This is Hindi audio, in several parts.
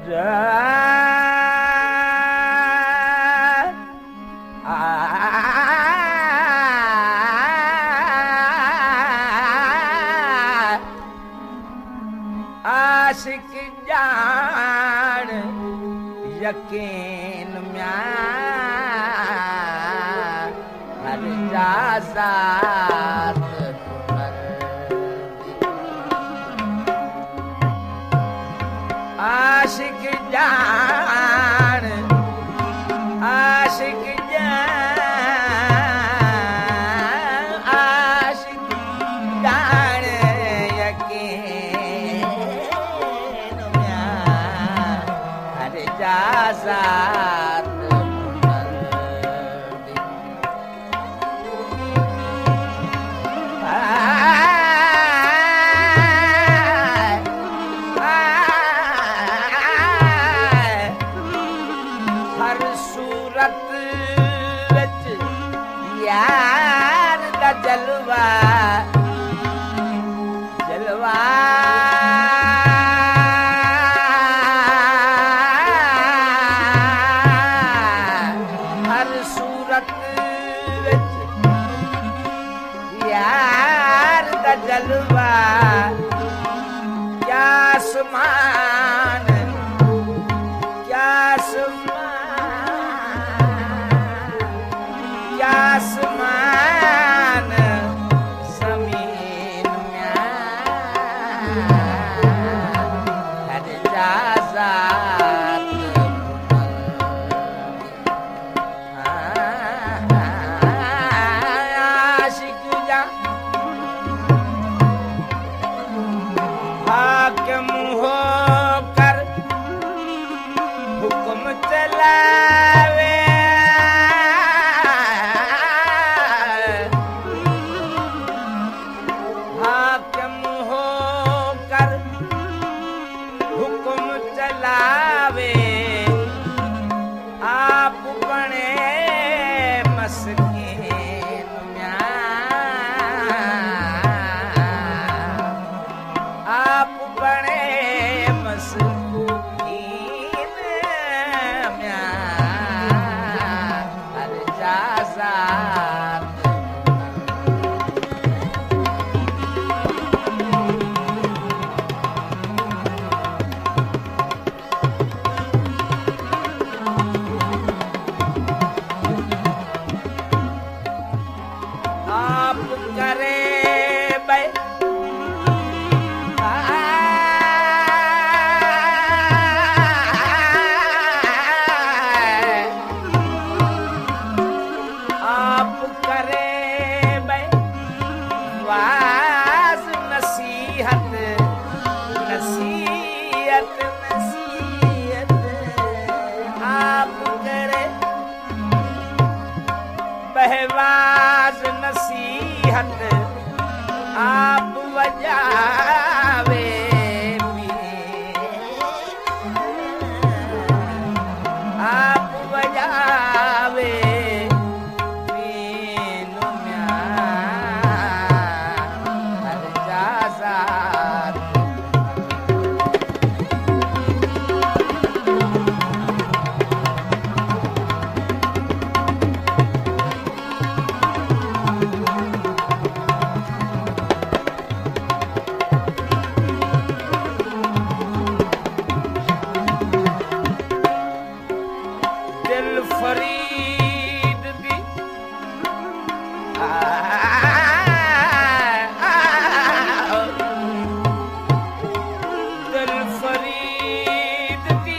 आशिक जान यकीन म्या हर जाजात आशिक जान आशिक जाजात हर सूरत विच यार दा जलवा जलवा जलवा क्या समान क्या समान क्या समान ज़मीन में हर जाज़ात हाकिम होकर हुक्म चलावे हाकिम होकर हुक्म चलावे आप बने मस्कीन आप बड़े मस्कीन म्या हर जाज़ात आप करे बे वाज नसीहत नसीहत नसीहत आप करे बहवाज नसीहत आप वजावे आप वजावे फरीद दी दिल फरीद दी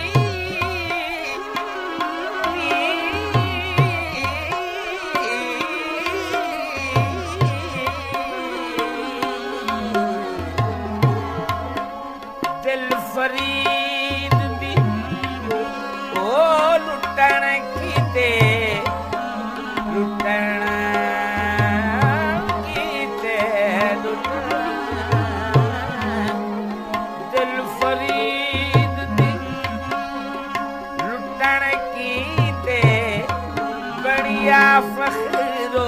दिल फरीद दी ओ लुटण कीते लुटण कीते दिल फरीद दी लुटण कीते बढ़िया फखरो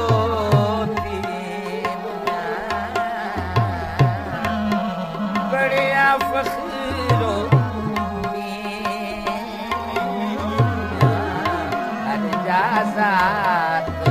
बढ़िया फखरो रात